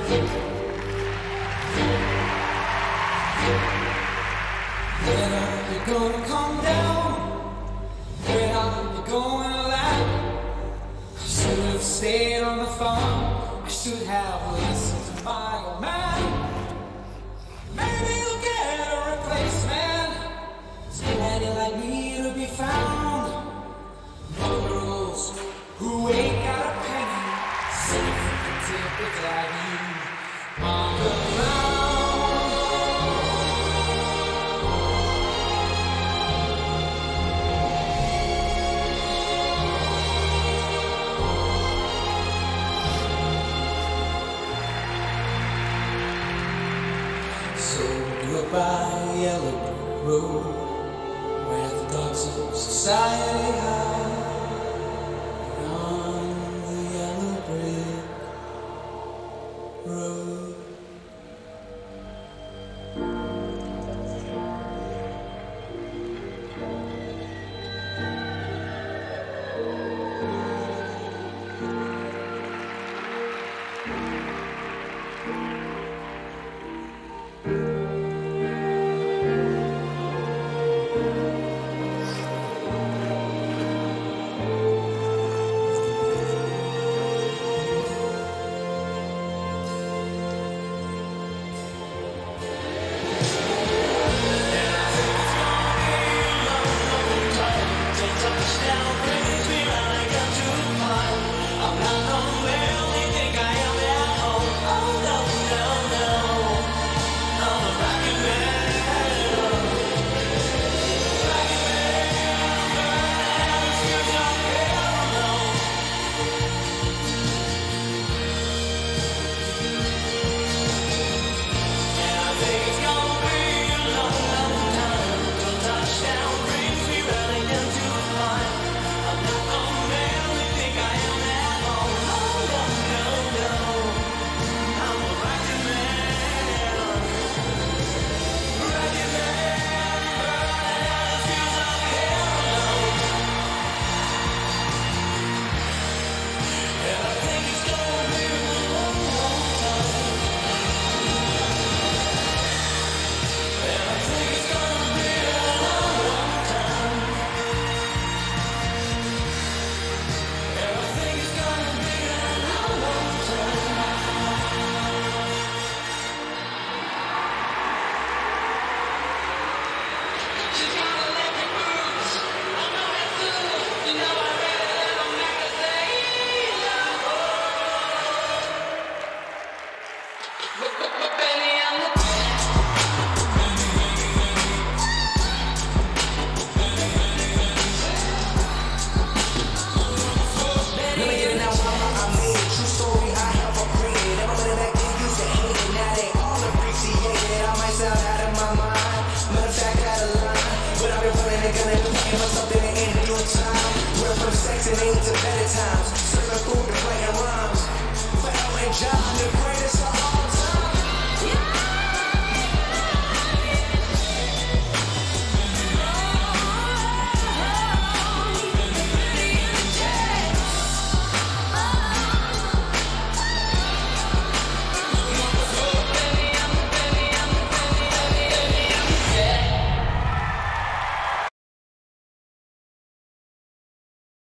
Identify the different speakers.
Speaker 1: When are you gonna come down? When are you gonna laugh? I should have stayed on the farm. I should have listened to my old man. Maybe you'll get a replacement. Somebody like me to be found. Mongrels who ain't got a penny, safe and typical like you on the ground. So goodbye, yellow brick road, where the dogs of society hide. On the yellow brick road. Matter of fact, out of line, but I've been running and gunning, playing myself